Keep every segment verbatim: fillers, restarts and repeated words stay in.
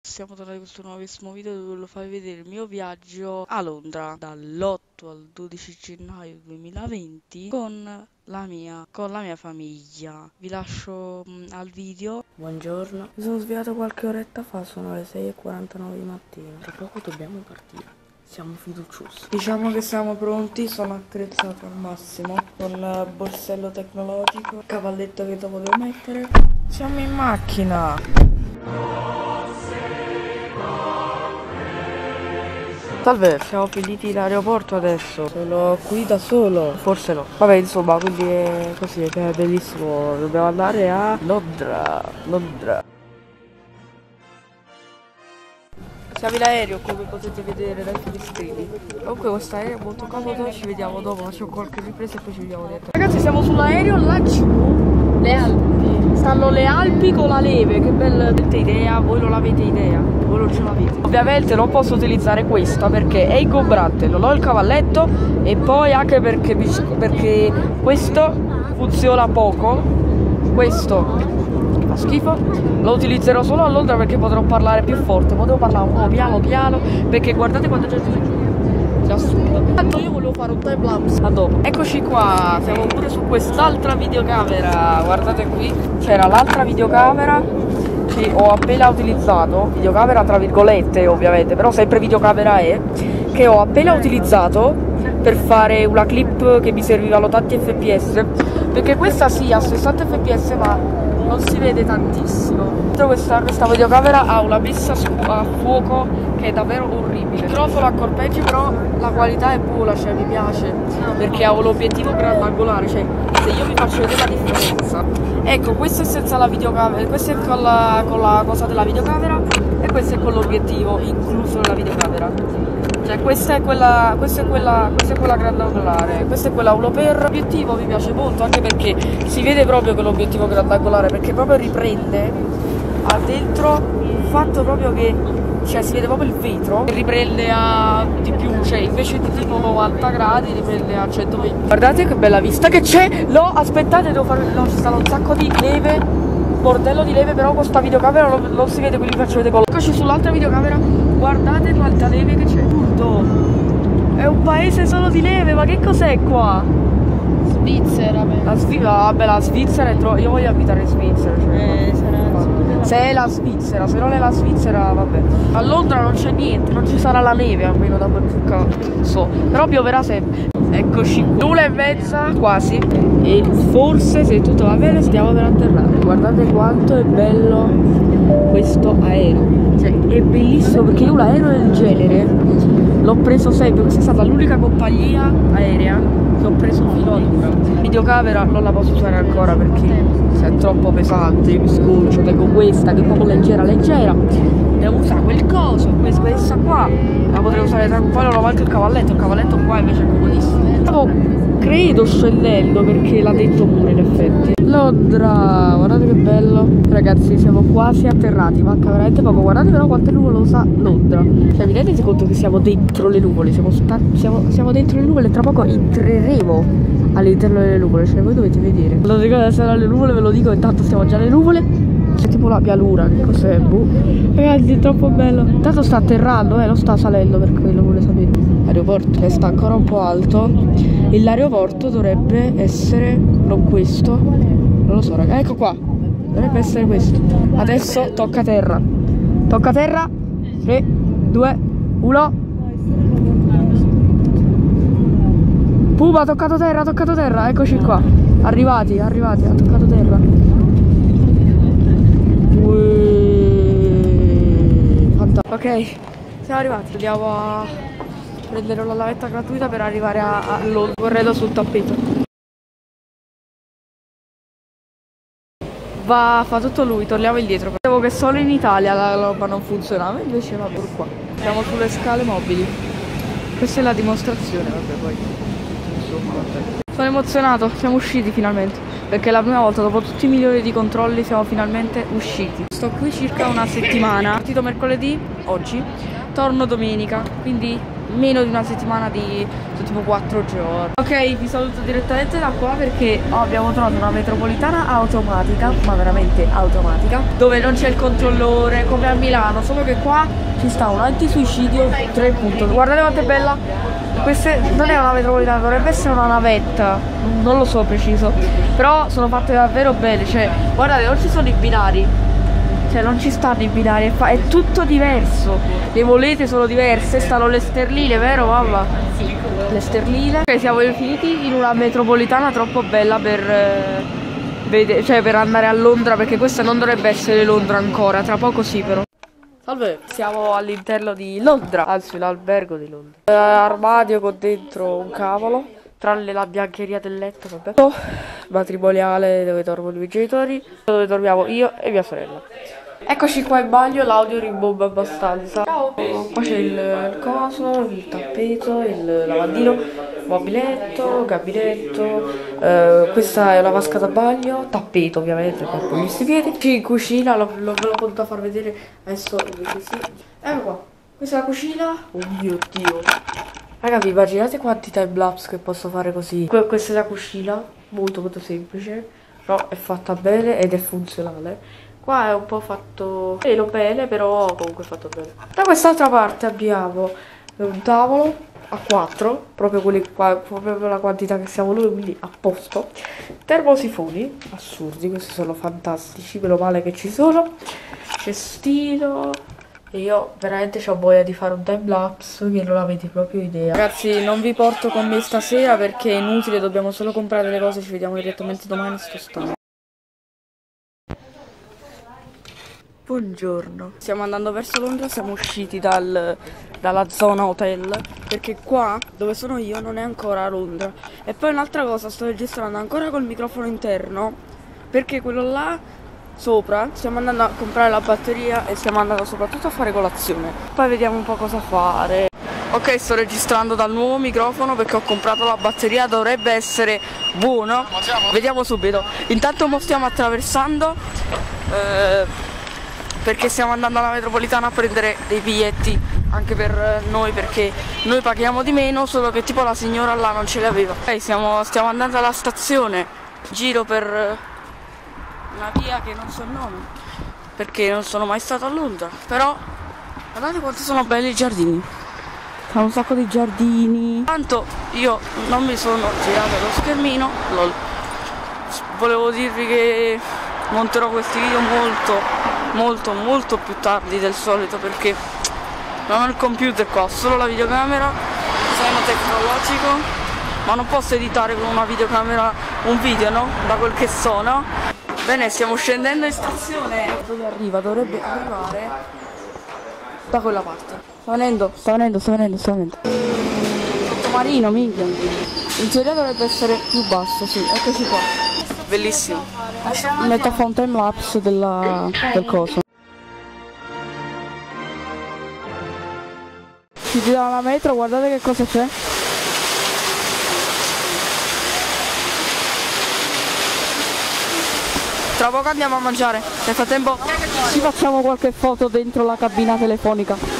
Siamo tornati con questo nuovissimo video dove volevo farvi vedere il mio viaggio a Londra dall'otto al dodici gennaio duemilaventi con la mia, con la mia famiglia. Vi lascio mh, al video. Buongiorno, mi sono svegliato qualche oretta fa, sono le sei e quarantanove di mattina. Tra poco dobbiamo partire, siamo fiduciosi. Diciamo che siamo pronti, sono attrezzato al massimo con borsello tecnologico, cavalletto che dopo devo mettere. Siamo in macchina. Salve, siamo finiti in aeroporto adesso. Sono qui da solo. Forse no. Vabbè, insomma, quindi è così, è bellissimo. Dobbiamo andare a Londra. Londra. Siamo in aereo, come potete vedere dai finestrini. Comunque questo aereo è molto comodo, ci vediamo dopo, facciamo qualche ripresa e poi ci vediamo dentro. Ragazzi, siamo sull'aereo laggiù. Le Alpi. Stanno le Alpi con la neve, che bella idea, voi non avete idea, voi non ce l'avete. Ovviamente non posso utilizzare questa perché è ingombrante, non ho il cavalletto e poi anche perché, perché questo funziona poco, questo fa schifo, lo utilizzerò solo a Londra perché potrò parlare più forte, potevo parlare un po' piano piano perché guardate quanta gente c'è. È assurdo. Tanto io volevo fare un time lapse. A dopo. Eccoci qua, siamo pure su quest'altra videocamera. Guardate qui, c'era l'altra videocamera che ho appena utilizzato. Videocamera tra virgolette ovviamente, però sempre videocamera è. Che ho appena utilizzato per fare una clip che mi servivano tanti F P S. Perché questa sì ha sessanta F P S ma non si vede tantissimo. Questa, questa videocamera ha una messa a fuoco che è davvero orribile. Il microfono accorpeggi, però la qualità è buona, cioè mi piace perché ha un obiettivo grandangolare, cioè se io vi faccio vedere la differenza. Ecco, questo è senza la videocamera, questo è con la, con la cosa della videocamera e questo è con l'obiettivo incluso nella videocamera. Cioè questa è quella, questa è quella, questa è quella grandangolare, questa è quella uno per l'obiettivo, mi piace molto anche perché si vede proprio che l'obiettivo grandangolare, perché proprio riprende ha dentro il fatto proprio che cioè si vede proprio il vetro e riprende a di più, cioè invece di tipo novanta gradi riprende a centoventi. Guardate che bella vista che c'è. No, aspettate, devo fare, no, ci sta un sacco di neve, bordello di neve, però con sta videocamera non, non si vede, quindi vi faccio vedere con. Eccoci sull'altra videocamera, guardate quanta neve che c'è. Urdo, è un paese solo di neve, ma che cos'è qua? Svizzera, la Svizzera, vabbè, la Svizzera è troppo. Io voglio abitare in Svizzera, cioè, eh, sarà se è la Svizzera, se non è la Svizzera, vabbè. A Londra non c'è niente, non ci sarà la neve, almeno da quel che so. Però pioverà sempre. Eccoci qui. L'una e mezza, quasi. E forse, se tutto va bene, stiamo per atterrare. Guardate quanto è bello questo aereo. Cioè, è bellissimo perché io un aereo del genere l'ho preso sempre. Questa è stata l'unica compagnia aerea che ho preso fino ad ora. Videocamera non la posso usare ancora perché è troppo pesante, io mi scoccio, tengo questa che è proprio leggera leggera, devo usare quel coso, questa qua la potrei usare tra un po', non ho manco il cavalletto, il cavalletto qua invece è comodissimo. Stavo credo scendendo perché l'ha detto pure in effetti. Londra, guardate che bello. Ragazzi, siamo quasi atterrati, manca veramente poco. Guardate però quante nuvole sa Londra. Cioè vi rendete conto che siamo dentro le nuvole, siamo, siamo, siamo dentro le nuvole e tra poco entreremo all'interno delle nuvole, cioè voi dovete vedere. Non ricordo di essere alle nuvole, ve lo dico, intanto stiamo già nelle nuvole. C'è tipo la pianura, che cos'è? Boh. Ragazzi, è troppo bello. Intanto sta atterrando, eh, non sta salendo per quello vuole sapere. L'aeroporto che sta ancora un po' alto. E l'aeroporto dovrebbe essere non questo. Non lo so, raga. Ecco qua. Dovrebbe essere questo. Adesso tocca terra. Tocca terra. tre, due, uno. Puma, ha toccato terra, ha toccato terra, eccoci qua. Arrivati, arrivati, ha toccato terra. Fantastico. Ok, siamo arrivati. Andiamo a prendere una lavetta gratuita per arrivare a, a Londra. Corredo sul tappeto. Va, fa tutto lui, torniamo indietro. Sapevo che solo in Italia la roba non funzionava, invece va pure qua. Siamo sulle scale mobili. Questa è la dimostrazione, vabbè poi. Sono emozionato, siamo usciti finalmente, perché è la prima volta dopo tutti i milioni di controlli siamo finalmente usciti. Sto qui circa una settimana, partito mercoledì, oggi, torno domenica, quindi meno di una settimana di tipo quattro giorni. Ok, vi saluto direttamente da qua perché oh, abbiamo trovato una metropolitana automatica, ma veramente automatica, dove non c'è il controllore come a Milano, solo che qua ci sta un antisuicidio tre punto. Guardate quanto è bella. Questa non è una metropolitana, dovrebbe essere una navetta, non lo so preciso, però sono fatte davvero bene, cioè guardate, non ci sono i binari, cioè non ci stanno i binari, è, è tutto diverso, le volete sono diverse, stanno le sterline, vero mamma? Sì, le sterline. Ok, siamo finiti in una metropolitana troppo bella per, eh, vede, cioè per andare a Londra, perché questa non dovrebbe essere Londra ancora, tra poco sì però. Salve, siamo all'interno di Londra, anzi l'albergo di Londra. Eh, armadio con dentro un cavolo, tranne la biancheria del letto, vabbè. Matrimoniale dove dormono i miei genitori, dove dormiamo io e mia sorella. Eccoci qua in bagno, l'audio rimbomba abbastanza. Ciao! Qua c'è il, il coso, il tappeto, il lavandino, mobiletto, gabinetto, eh, questa è una vasca da bagno, tappeto ovviamente per pulirsi i piedi. Qui in cucina, lo, lo, ve l'ho potuto far vedere, adesso invece sì. Ecco qua, questa è la cucina, oh mio Dio. Raga, vi immaginate quanti timelapse che posso fare così? Que questa è la cucina, molto molto semplice, però è fatta bene ed è funzionale. Qua è un po' fatto meno bene, però comunque fatto bene. Da quest'altra parte abbiamo un tavolo a quattro, proprio quelli qua, proprio la quantità che siamo noi, quindi a posto. Termosifoni, assurdi, questi sono fantastici, meno male che ci sono. Cestino. E io veramente ho voglia di fare un timelapse che non avete proprio idea. Ragazzi, non vi porto con me stasera perché è inutile, dobbiamo solo comprare le cose, ci vediamo direttamente domani, sto stando. Buongiorno, stiamo andando verso Londra, siamo usciti dal, dalla zona hotel perché qua dove sono io non è ancora Londra. E poi un'altra cosa, sto registrando ancora col microfono interno perché quello là sopra stiamo andando a comprare la batteria e stiamo andando soprattutto a fare colazione. Poi vediamo un po' cosa fare. Ok, sto registrando dal nuovo microfono perché ho comprato la batteria, dovrebbe essere buono. Vediamo subito. Intanto mo stiamo attraversando eh, perché stiamo andando alla metropolitana a prendere dei biglietti anche per noi, perché noi paghiamo di meno, solo che tipo la signora là non ce li aveva. Ok, stiamo, stiamo andando alla stazione, giro per una via che non so il nome perché non sono mai stato a Londra, però guardate quanto sono belli i giardini, fanno un sacco di giardini. Tanto io non mi sono girato lo schermino, lol. Volevo dirvi che monterò questi video molto molto molto più tardi del solito perché non ho il computer qua, ho solo la videocamera, sono tecnologico, ma non posso editare con una videocamera un video, no? Da quel che so, no? Bene, stiamo scendendo in stazione. Dove arriva? Dovrebbe arrivare da quella parte. Sta venendo, sta venendo, sta venendo, sta venendo. Sottomarino, minchia. In teoria dovrebbe essere più basso, sì, eccoci qua. Bellissimo. Adesso mi metto a fare un timelapse della del coso. Usciti dalla metro, guardate che cosa c'è. Tra poco andiamo a mangiare. Nel frattempo ci facciamo qualche foto dentro la cabina telefonica.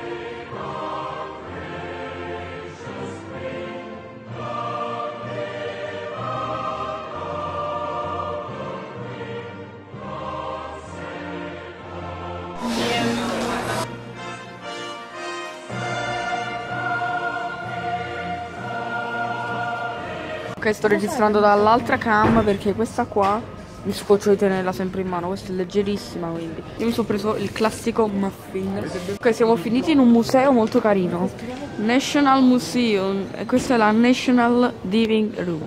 Ok, sto registrando dall'altra cam perché questa qua mi scoccio di tenerla sempre in mano, questa è leggerissima, quindi io mi sono preso il classico muffin. Ok, siamo finiti in un museo molto carino, National Museum, e questa è la National Living Room.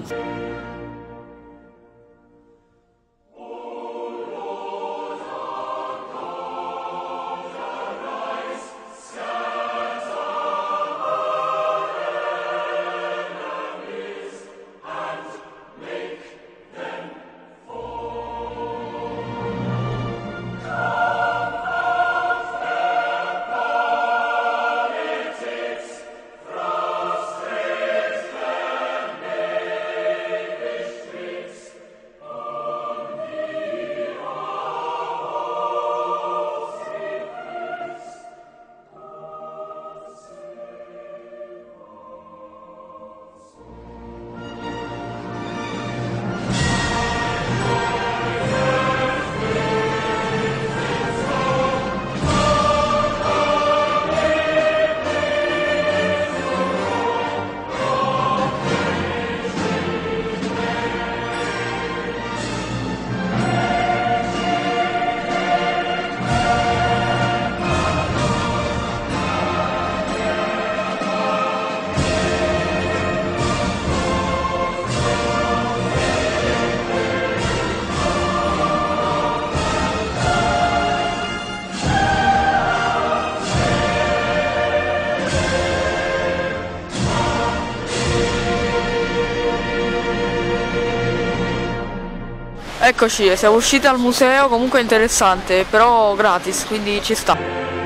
Eccoci, siamo usciti al museo, comunque interessante, però gratis, quindi ci sta.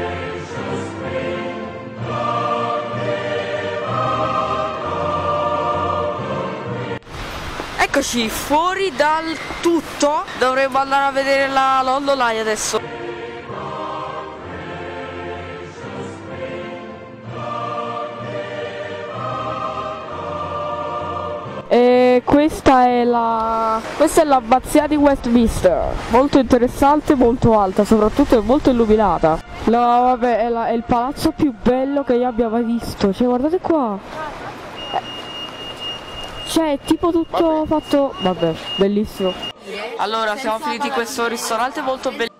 Eccoci, fuori dal tutto, dovremmo andare a vedere la Lollo Live adesso. E questa è la questa è l'abbazia di Westminster, molto interessante, molto alta, soprattutto è molto illuminata. No, vabbè, è, la, è il palazzo più bello che io abbia mai visto, cioè guardate qua, cioè è tipo tutto fatto, vabbè, bellissimo. Allora, siamo finiti in questo ristorante molto bellissimo.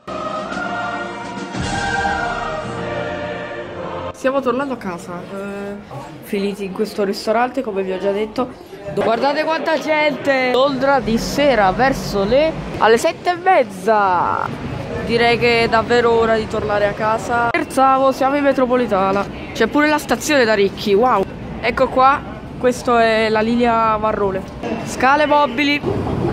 Stiamo tornando a casa, eh, finiti in questo ristorante, come vi ho già detto. Guardate quanta gente! Londra di sera, verso le alle sette e mezza. Direi che è davvero ora di tornare a casa. Scherzavo, siamo in metropolitana. C'è pure la stazione da ricchi, wow! Ecco qua, questo è la linea Marrone. Scale mobili.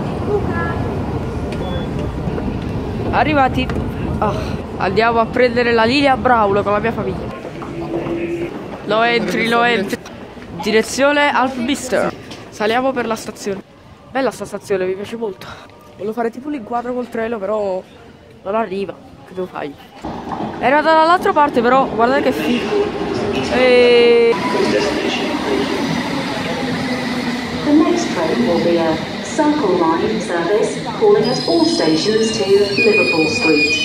Arrivati. Ah, andiamo a prendere la linea Braulio con la mia famiglia. Lo entri, lo entri. Direzione Alpbister. Saliamo per la stazione. Bella sta stazione, mi piace molto. Volevo fare tipo l'inquadro col treno, però non arriva. Che devo fare? Era dall'altra parte, però guardate che figo. E... The next train will be a Circle Line service calling at all stations to Liverpool Street.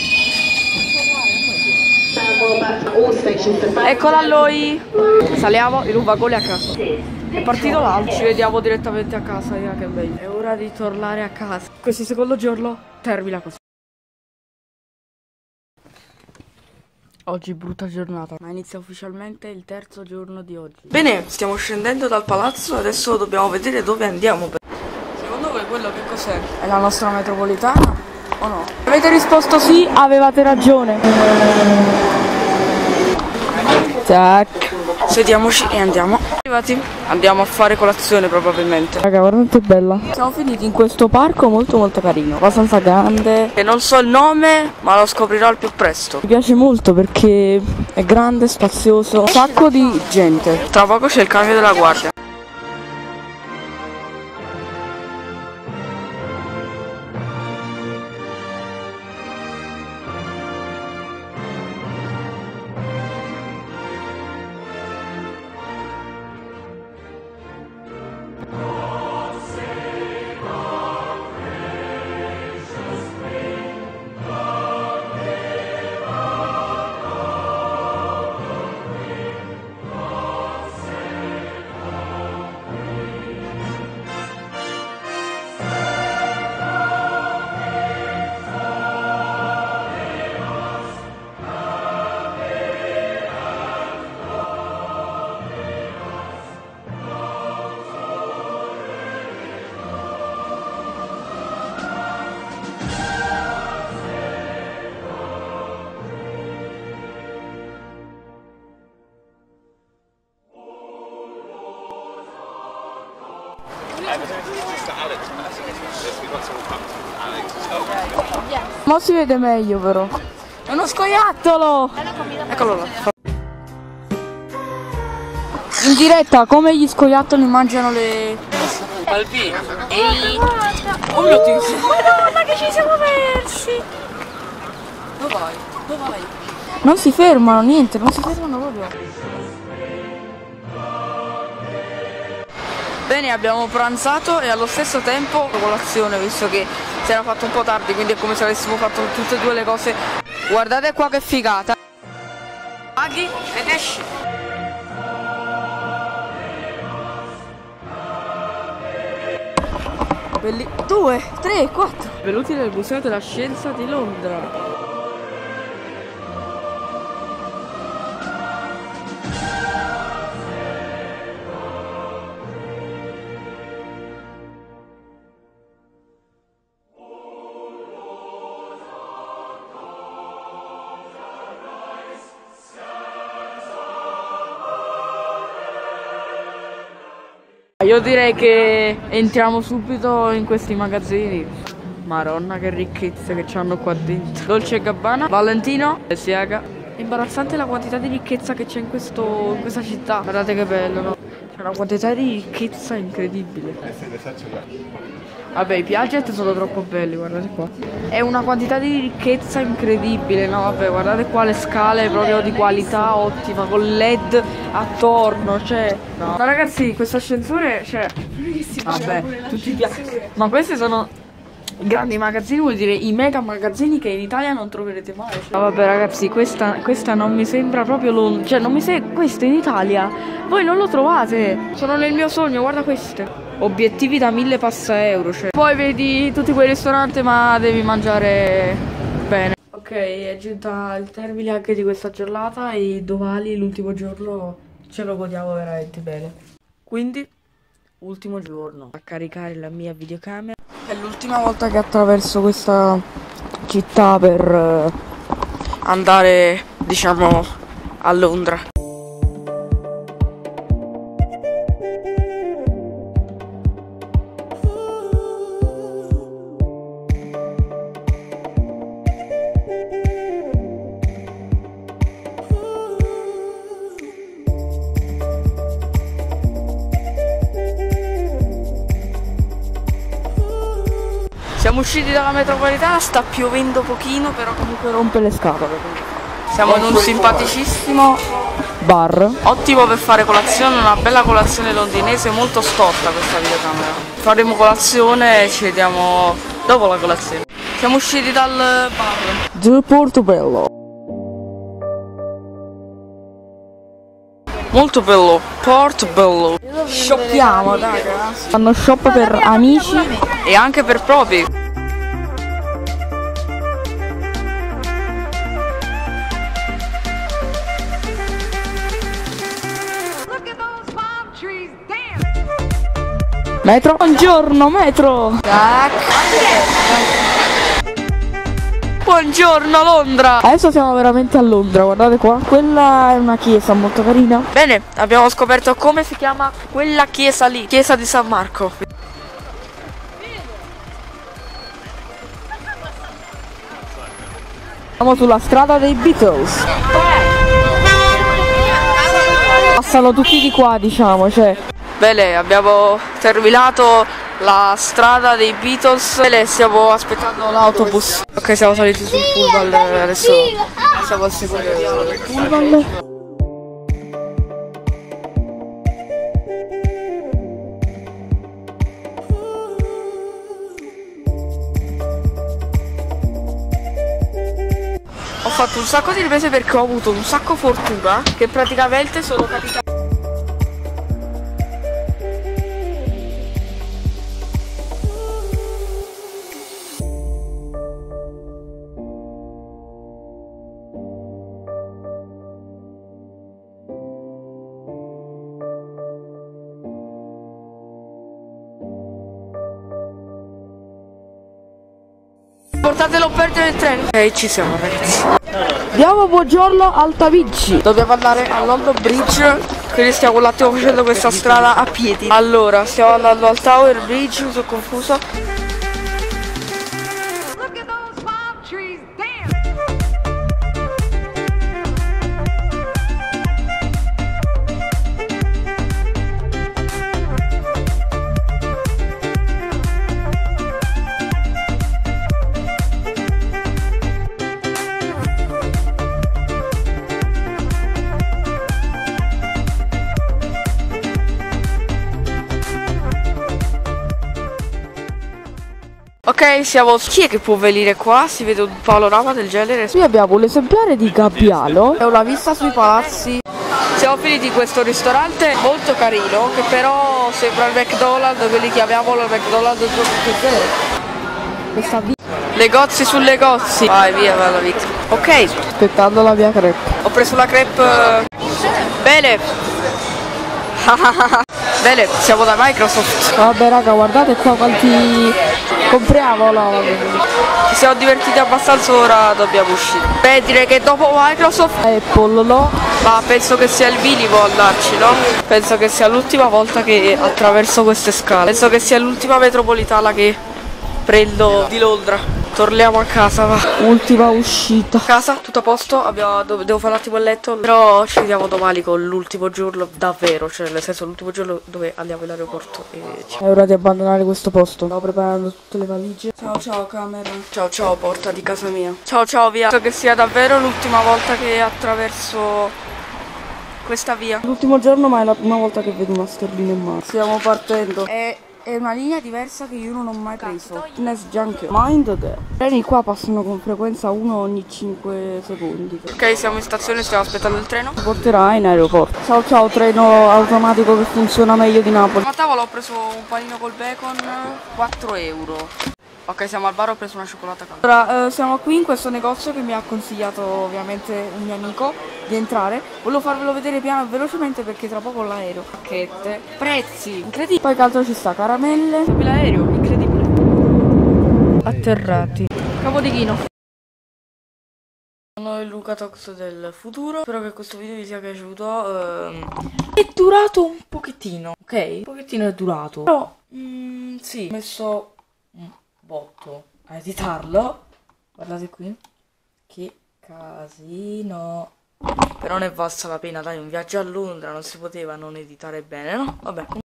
Eccola lui! Saliamo in un vagone a casa. È partito l'altro, ci vediamo direttamente a casa, yeah, che bello. È ora di tornare a casa. Questo secondo giorno termina così. Oggi brutta giornata, ma inizia ufficialmente il terzo giorno di oggi. Bene, stiamo scendendo dal palazzo, adesso dobbiamo vedere dove andiamo. Secondo voi quello che cos'è? È la nostra metropolitana o no? Avete risposto sì, avevate ragione. Tac. Sediamoci e andiamo. Arrivati? Andiamo a fare colazione probabilmente. Raga, guardate che bella. Siamo finiti in questo parco molto molto carino, abbastanza grande. E non so il nome, ma lo scoprirò al più presto. Mi piace molto perché è grande, spazioso, un sacco di gente. Tra poco c'è il cambio della guardia. Ma si vede meglio però. È uno scoiattolo! Eccolo là. In diretta come gli scoiattoli mangiano le... Albi! Ehi! Oh mio Dio! Madonna che ci siamo persi! Dove vai? Dove vai? Non si fermano, niente, non si fermano proprio. Bene, abbiamo pranzato e allo stesso tempo colazione, visto che si era fatto un po' tardi, quindi è come se avessimo fatto tutte e due le cose. Guardate qua che figata. Paghi ed esci. Belli... Due, tre, quattro. Venuti nel Museo della Scienza di Londra. Io direi che entriamo subito in questi magazzini. Maronna che ricchezze che c'hanno qua dentro. Dolce e Gabbana, Valentino e Siaga. È imbarazzante la quantità di ricchezza che c'è in, questo, in questa città. Guardate che bello, no? C'è una quantità di ricchezza incredibile. Vabbè, i Piaget sono troppo belli, guardate qua. È una quantità di ricchezza incredibile, no? Vabbè, guardate qua le scale proprio di qualità ottima, con L E D attorno, cioè... No, no ragazzi, questo ascensore, cioè... Vabbè, tutti i piatti. Ma questi sono i grandi magazzini, vuol dire i mega magazzini che in Italia non troverete mai. Cioè. No, vabbè ragazzi, questa, questa non mi sembra proprio Londra. Cioè, non mi sembra... Questo in Italia, voi non lo trovate. Sono nel mio sogno, guarda queste. Obiettivi da mille passa euro, cioè. Poi vedi tutti quei ristoranti, ma devi mangiare bene. Ok, è giunta il termine anche di questa giornata e domani, l'ultimo giorno, ce lo godiamo veramente bene. Quindi, ultimo giorno a caricare la mia videocamera. È l'ultima volta che attraverso questa città per andare, diciamo, a Londra. Siamo usciti dalla metropolitana, sta piovendo pochino, però comunque rompe le scatole. Siamo in un simpaticissimo bar. Ottimo per fare colazione, una bella colazione londinese, molto scorta questa videocamera. Faremo colazione e ci vediamo dopo la colazione. Siamo usciti dal bar di Portobello. Molto bello, Portobello. Shoppiamo, raga. Fanno shop per amici e anche per propri. Metro. Buongiorno, metro. Tac. Buongiorno Londra. Adesso siamo veramente a Londra, guardate qua. Quella è una chiesa molto carina. Bene, abbiamo scoperto come si chiama quella chiesa lì. Chiesa di San Marco. Siamo sulla strada dei Beatles. Passano tutti di qua, diciamo, cioè. Bene, abbiamo terminato la strada dei Beatles. Bene, stiamo aspettando l'autobus. Ok, siamo saliti sul pullman, adesso siamo al secondo piano del pullman. Ho fatto un sacco di riprese perché ho avuto un sacco fortuna che praticamente sono capitati. Portatelo per del treno. Ok, ci siamo ragazzi. Diamo buongiorno Altavigi. Dobbiamo andare a London Bridge. Quindi stiamo un attimo facendo questa strada a piedi. Allora, stiamo andando al Tower Bridge, mi sono confuso. Ok, siamo... Chi è che può venire qua? Si vede un panorama del genere. Qui abbiamo un esemplare di gabbiano e una vista sui palazzi. Siamo finiti in questo ristorante molto carino, che però sembra il McDonald's, quelli chiamiamolo il McDonald's due punto zero. Questa vita. Negozi su negozi. Vai via, va la vita. Ok. Aspettando la mia crepe. Ho preso la crepe. Bene. Bene, siamo da Microsoft. Vabbè raga, guardate qua quanti compriamo, no? Ci siamo divertiti abbastanza, ora dobbiamo uscire. Beh, direi che dopo Microsoft Apple no, ma penso che sia il minimo andarci, no? Penso che sia l'ultima volta che attraverso queste scale. Penso che sia l'ultima metropolitana che prendo di Londra. Torniamo a casa, va. Ultima uscita. Casa, tutto a posto. Abbiamo, devo fare un attimo il letto. Però ci vediamo domani con l'ultimo giorno davvero. Cioè, nel senso, l'ultimo giorno dove andiamo all'aeroporto. E è ora di abbandonare questo posto. Stavo preparando tutte le valigie. Ciao, ciao, camera. Ciao, ciao, porta di casa mia. Ciao, ciao, via. Penso che sia davvero l'ultima volta che attraverso questa via. L'ultimo giorno, ma è la prima volta che vedo una sterlina in mano. Stiamo partendo. È, è una linea diversa che io non ho mai preso. Fitness Junker. Mind the. I treni qua passano con frequenza uno ogni cinque secondi. Ok, siamo in stazione, stiamo aspettando il treno. Ci porterà in aeroporto. Ciao ciao, treno automatico che funziona meglio di Napoli. A tavola ho preso un panino col bacon, quattro euro. Ok, siamo al bar, ho preso una cioccolata calda. Ora, eh, siamo qui in questo negozio che mi ha consigliato ovviamente un mio amico di entrare. Volevo farvelo vedere piano velocemente perché tra poco l'aereo. Pacchette, prezzi, incredibili. Poi che altro ci sta? Caramelle. L'aereo, incredibile. Atterrati. Capodichino. Sono il Luca Tox del futuro. Spero che questo video vi sia piaciuto. ehm, È durato un pochettino, ok? Un pochettino è durato. Però, mm, sì, ho messo un botto a editarlo. Guardate qui. Che casino. Però ne è valsa la pena, dai, un viaggio a Londra non si poteva non editare bene, no? Vabbè.